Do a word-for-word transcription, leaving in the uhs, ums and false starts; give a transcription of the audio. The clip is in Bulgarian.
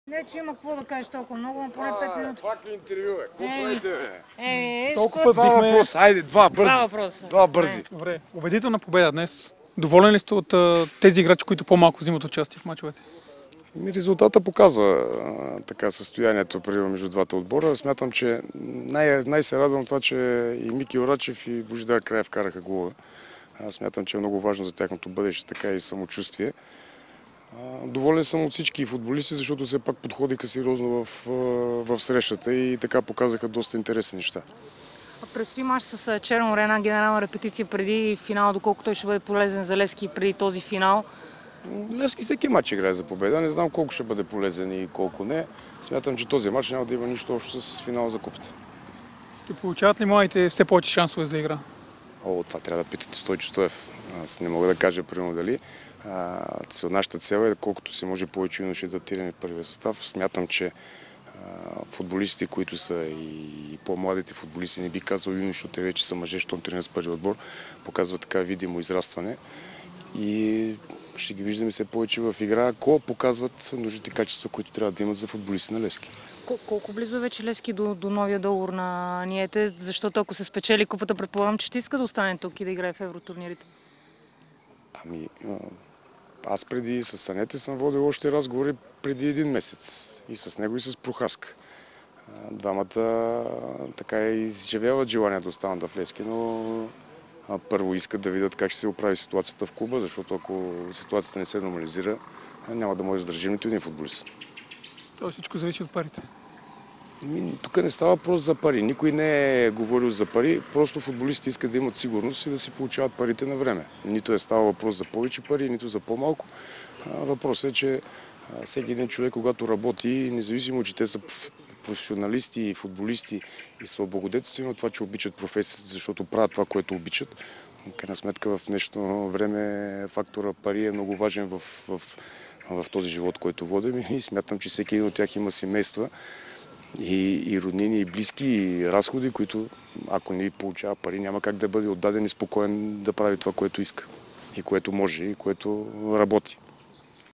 Не, че има какво да кажеш толкова много, но поне пет минути. Това е интервю, бе. Какво правите, бе? Е, толкова път Два бихме... въпроса, айде, два бързи. Два въпроса. Два бързи. Добре, убедителна победа днес. Доволен ли сте от а, тези играчи, които по-малко взимат участие в мачовете? Резултата показва а, така състоянието при между двата отбора. Смятам, че най- най-се радвам това, че и Мики Орачев и Божидар Краев вкараха гола. Аз смятам, че е много важно за тяхното бъдеще, така и самочувствие. А, доволен съм от всички футболисти, защото все пак подходиха сериозно в, в срещата и така показаха доста интересни неща. Предстои мач с Черно море, една генерална репетиция преди финал, доколко той ще бъде полезен за Левски преди този финал. Левски всеки матч играе за победа. Не знам колко ще бъде полезен и колко не. Смятам, че този матч няма да има нищо общо с финала за купата. Ще получават ли младите все повече шансове за игра? О, това трябва да питате Стойчо Стоев. Аз не мога да кажа примерно дали. А, нашата цел е колкото се може повече юноши адаптирани в първия състав. Смятам, че а, футболистите, които са и по-младите футболисти, не би казал юноши, защото те вече са мъже, щом тренират с първи отбор, показват така видимо израстване. И ще ги виждаме все повече в игра, ако показват нужните качества, които трябва да имат за футболисти на Левски. Кол- колко близо е вече Левски до, до новия договор на Ниете? Защото ако се спечели купата, предполагам, че ще иска да остане тук и да играе в евротурнирите. Ами, аз преди с Анете съм водил още разговори преди един месец. И с него, и с Прохаска. Двамата така изживяват желание да останат в Левски, но първо искат да видят как ще се оправи ситуацията в клуба, защото ако ситуацията не се нормализира, няма да може да издържим нито един футболист. То всичко зависи от парите. Тук не става въпрос за пари. Никой не е говорил за пари, просто футболистите искат да имат сигурност и да си получават парите на време. Нито е става въпрос за повече пари, нито за по-малко. Въпросът е, че всеки един човек, когато работи, независимо, че те са професионалисти и футболисти и са облагодетелствени от това, че обичат професията, защото правят това, което обичат. В крайна сметка в днешно време фактора пари е много важен в, в, в този живот, който водим и смятам, че всеки един от тях има семейства и, и роднини, и близки, и разходи, които ако не получава пари, няма как да бъде отдаден и спокоен да прави това, което иска и което може и което работи.